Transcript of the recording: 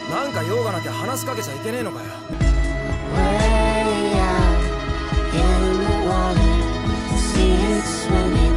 なんか用がなきゃ話しかけちゃいけねえのかよ。 Way out in the water, see it swimming